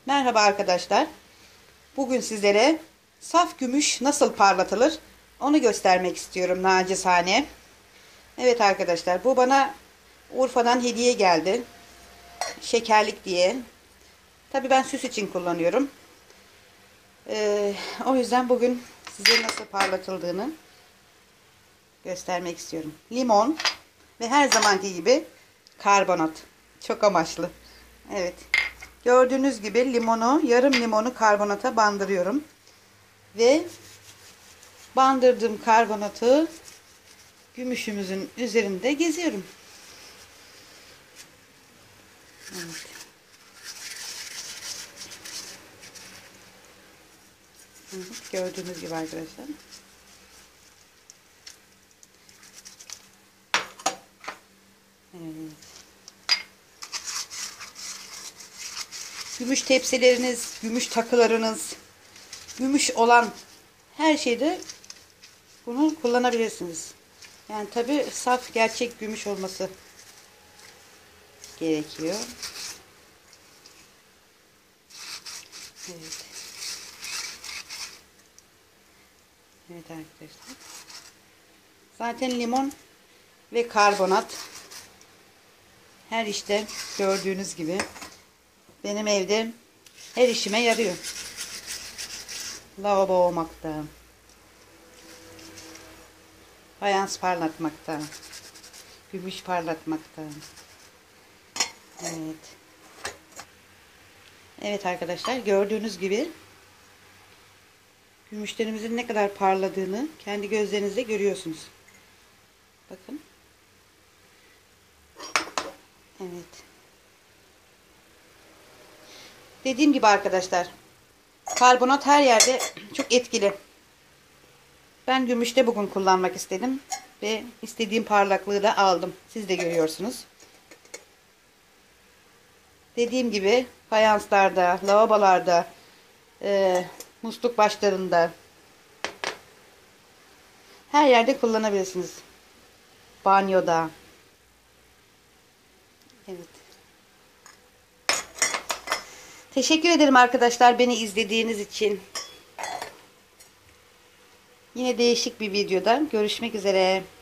Merhaba arkadaşlar. Bugün sizlere saf gümüş nasıl parlatılır onu göstermek istiyorum nacizane. Evet arkadaşlar, bu bana Urfa'dan hediye geldi. Şekerlik diye. Tabii ben süs için kullanıyorum. O yüzden bugün size nasıl parlatıldığını göstermek istiyorum. Limon ve her zamanki gibi karbonat. Çok amaçlı. Evet. Gördüğünüz gibi yarım limonu karbonata bandırıyorum. Ve bandırdığım karbonatı gümüşümüzün üzerinde geziyorum. Evet. Gördüğünüz gibi arkadaşlar. Evet. Gümüş tepsileriniz, gümüş takılarınız, gümüş olan her şeyde bunu kullanabilirsiniz. Yani tabi saf gerçek gümüş olması gerekiyor. Evet. Evet arkadaşlar. Zaten limon ve karbonat her işte gördüğünüz gibi benim evde her işime yarıyor. Lavabo olmakta, fayans parlatmakta, gümüş parlatmakta. Evet. Evet arkadaşlar, gördüğünüz gibi gümüşlerimizin ne kadar parladığını kendi gözlerinizle görüyorsunuz. Bakın. Evet. Dediğim gibi arkadaşlar, karbonat her yerde çok etkili. Ben gümüşte bugün kullanmak istedim ve istediğim parlaklığı da aldım. Siz de görüyorsunuz. Dediğim gibi fayanslarda, lavabolarda, musluk başlarında her yerde kullanabilirsiniz. Banyoda. Evet. Teşekkür ederim arkadaşlar beni izlediğiniz için. Yine değişik bir videoda görüşmek üzere.